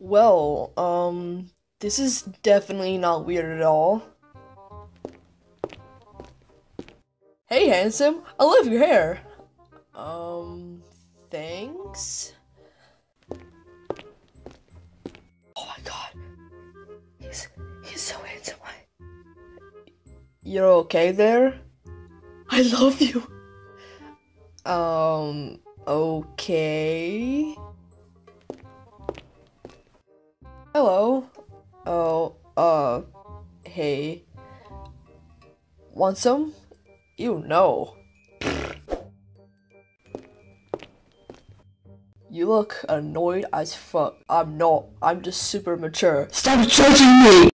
Well, this is definitely not weird at all. Hey, handsome, I love your hair. Thanks? Oh my god, he's so handsome. You're okay there? I love you. Okay. Hello. Oh, hey. Want some? You know. You look annoyed as fuck. I'm not. I'm just super mature. Stop judging me!